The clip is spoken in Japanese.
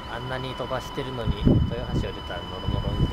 あんなに飛ばしてるのに豊橋降りたらノロノロみたいな。